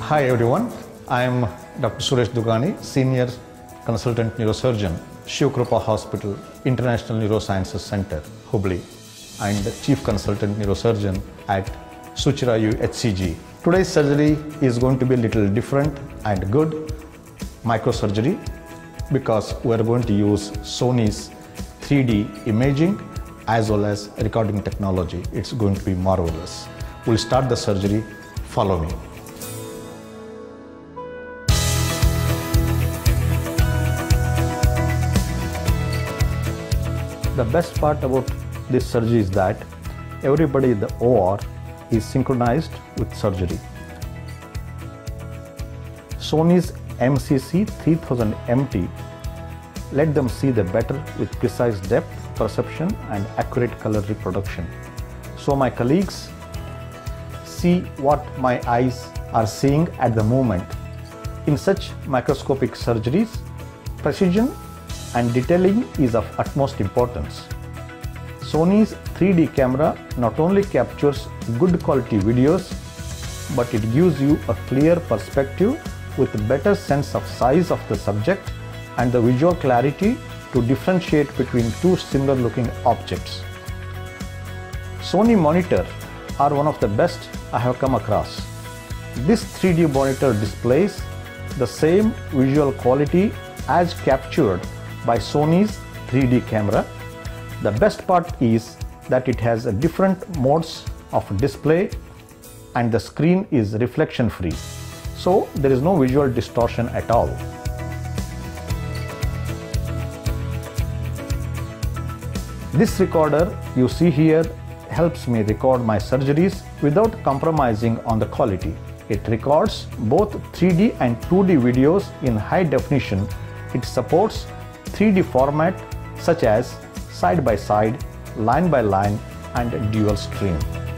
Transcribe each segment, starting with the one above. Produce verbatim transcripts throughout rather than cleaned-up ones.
Hi everyone, I am Doctor Suresh Dugani, Senior Consultant Neurosurgeon, Shiv Krupa Hospital, International Neurosciences Center, Hubli, and Chief Consultant Neurosurgeon at Suchirayu H C G. Today's surgery is going to be a little different and good microsurgery because we are going to use Sony's three D imaging as well as recording technology. It's going to be marvelous. We'll start the surgery. Follow me. The best part about this surgery is that everybody in the O R is synchronized with surgery. Sony's M C C three thousand M T let them see the better with precise depth perception and accurate color reproduction. So my colleagues see what my eyes are seeing at the moment. In such microscopic surgeries, precision and detailing is of utmost importance. Sony's three D camera not only captures good quality videos, but it gives you a clear perspective with a better sense of size of the subject and the visual clarity to differentiate between two similar looking objects. Sony monitor are one of the best I have come across. This three D monitor displays the same visual quality as captured by Sony's three D camera. The best part is that it has a different modes of display and the screen is reflection free. So there is no visual distortion at all. This recorder you see here helps me record my surgeries without compromising on the quality. It records both three D and two D videos in high definition. It supports three D format such as side by side, line by line, and dual stream.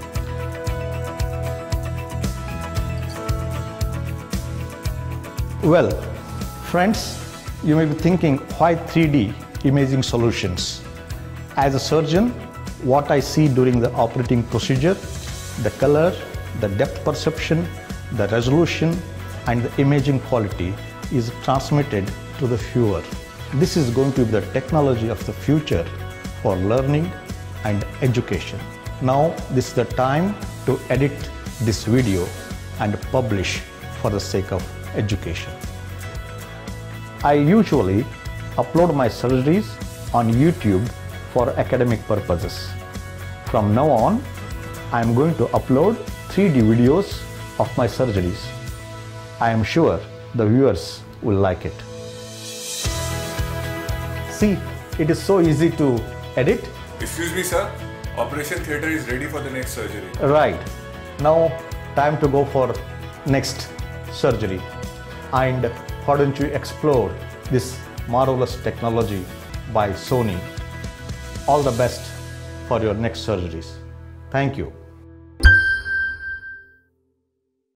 Well, friends, you may be thinking, why three D imaging solutions? As a surgeon, what I see during the operating procedure, the color, the depth perception, the resolution, and the imaging quality is transmitted to the viewer. This is going to be the technology of the future for learning and education. Now, this is the time to edit this video and publish for the sake of education. I usually upload my surgeries on YouTube for academic purposes. From now on, I am going to upload three D videos of my surgeries. I am sure the viewers will like it. See, it is so easy to edit. Excuse me, sir. Operation theatre is ready for the next surgery. Right. Now, time to go for next surgery. And why don't you explore this marvelous technology by Sony? All the best for your next surgeries. Thank you.